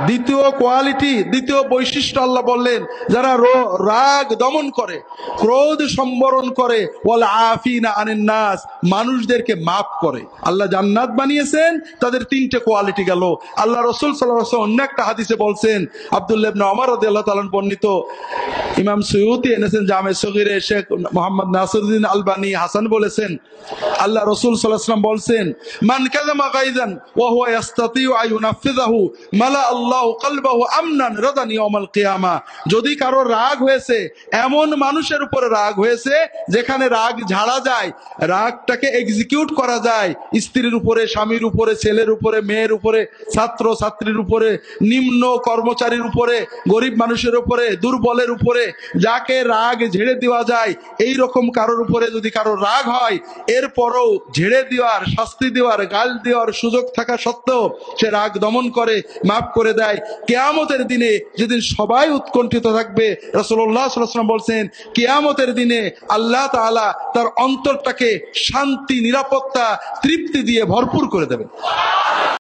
দ্বিতীয় কোয়ালিটি, দ্বিতীয় বৈশিষ্ট্য আল্লাহ বললেন, যারা রাগ দমন করে, ক্রোধ সম্বরণ করে, ওয়াল আফিনা আনিন নাস, মানুষদেরকে মাফ করে। আল্লাহ জান্নাত বানিয়েছেন, তাদের তিনটে কোয়ালিটি গেল। আল্লাহ রাসূল সাল্লাল্লাহু আলাইহি ওয়াসাল্লাম অন্য একটা হাদিসে বলছেন, আব্দুল্লাহ ইবনে ওমর রাদিয়াল্লাহু তাআলা বর্ণিত, ইমাম সুয়ুতি এনেছেন জামে সগীরে, শেখ মুহাম্মদ নাসিরউদ্দিন আলবানী হাসান বলেছেন, আল্লাহ রাসূল সাল্লাল্লাহু আলাইহি ওয়াসাল্লাম বলছেন, মান কাযামা গায়যান ওয়া হুয়া ইস্তাতিউ আন ইউনাফিযাহু মালা আল্লাহু কলবাহু আমনান রাদান ইয়াউমাল কিয়ামা। যদি কারো রাগ হয়েছে, এমন মানুষের উপরে রাগ হয়েছে যেখানে রাগ ঝাড়া যায়, রাগটাকে এক্সিকিউট করা যায়, স্ত্রীর উপরে, স্বামীর উপরে, ছেলের উপরে, মেয়ের উপরে, ছাত্র ছাত্রীর উপরে, নিম্ন কর্মচারীর উপরে, গরিব মানুষের উপরে, দুর্বলের উপরে, যাকে রাগ ঝেড়ে দেওয়া যায়, এই রকম কারোর উপরে যদি কারো রাগ হয়, এরপরও ঝেড়ে দেওয়ার, শাস্তি দেওয়ার, গাল দেওয়ার সুযোগ থাকা সত্ত্বেও সে রাগ দমন করে, মাফ করে দেয়, কিয়ামতের দিনে যেদিন সবাই উৎকণ্ঠিত থাকবে, রাসূলুল্লাহ সাল্লাল্লাহু আলাইহি ওয়াসাল্লাম বলছেন, কিয়ামতের দিনে আল্লাহ তাআলা তার অন্তরটাকে শান্তি, নিরাপত্তা, তৃপ্তি দিয়ে ভরপুর করে দেবেন।